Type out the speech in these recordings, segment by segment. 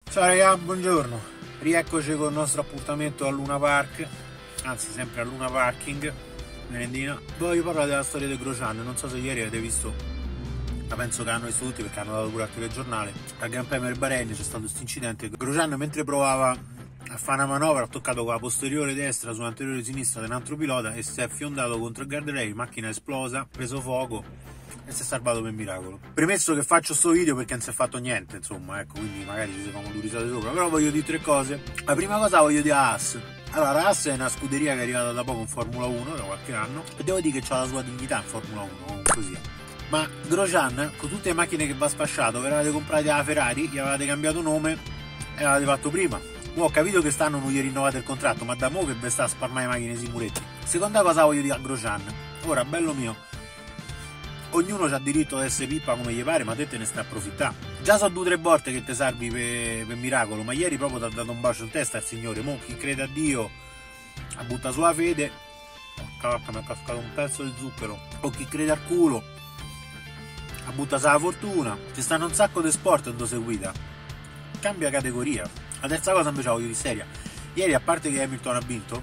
Ciao raga, buongiorno. Rieccoci con il nostro appuntamento a Luna Park, anzi sempre a Luna Parking, merendina. Voglio parlare della storia di Grosjean, non so se ieri avete visto, ma penso che hanno visto tutti perché hanno dato pure al telegiornale. Al Gran Premio del Bahrain c'è stato questo incidente. Grosjean mentre provava a fare una manovra ha toccato con la posteriore destra sull'anteriore sinistra di un altro pilota e si è fiondato contro il guardrail, macchina è esplosa, preso fuoco e si è salvato per miracolo. Premesso che faccio sto video perché non si è fatto niente, insomma, ecco, quindi magari ci si fanno due risate sopra, però voglio dire tre cose. La prima cosa voglio dire a Haas. Allora, la Haas è una scuderia che è arrivata da poco in Formula 1, da qualche anno, e devo dire che ha la sua dignità in Formula 1, comunque sia. Ma Grosjean, con tutte le macchine che va spasciato, ve le avete comprate alla Ferrari, gli avevate cambiato nome e l'avete fatto prima. Mo ho capito che stanno non gli rinnovate il contratto, ma da mo che vi sta a spalmare le macchine simuretti. Seconda cosa voglio dire a Grosjean. Ora, bello mio, ognuno ha diritto ad essere pippa come gli pare, ma te ne stai a approfittare. Già so 2 o 3 volte che ti salvi per miracolo, ma ieri proprio ti ha dato un bacio in testa al Signore. Mo chi crede a Dio ha buttato sulla fede. Cacca, mi è cascato un pezzo di zucchero. O chi crede al culo ha buttato la fortuna. Ci stanno un sacco di sport dove sei guida. Cambia categoria. La terza cosa invece la voglio di seria. Ieri, a parte che Hamilton ha vinto,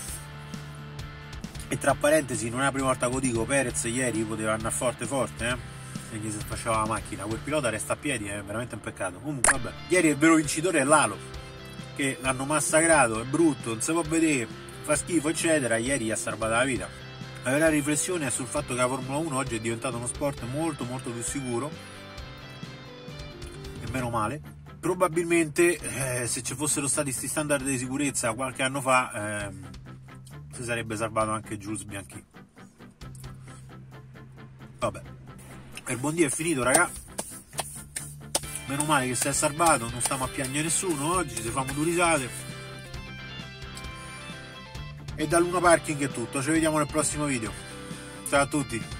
e tra parentesi non è la prima volta che lo dico, Perez ieri poteva andare forte, se gli si sfasciava la macchina, quel pilota resta a piedi, è veramente un peccato. Comunque vabbè, ieri il vero vincitore è Lalo, che l'hanno massacrato, è brutto, non si può vedere, fa schifo eccetera, ieri gli ha salvato la vita. La vera riflessione è sul fatto che la Formula 1 oggi è diventato uno sport molto più sicuro, e meno male. Probabilmente se ci fossero stati questi standard di sicurezza qualche anno fa si sarebbe salvato anche Jules Bianchi. Vabbè, il buon Dio è finito raga, meno male che si è salvato, non stiamo a piangere nessuno oggi, ci fanno 2 risate. E da Luna Parking è tutto, ci vediamo nel prossimo video, ciao a tutti.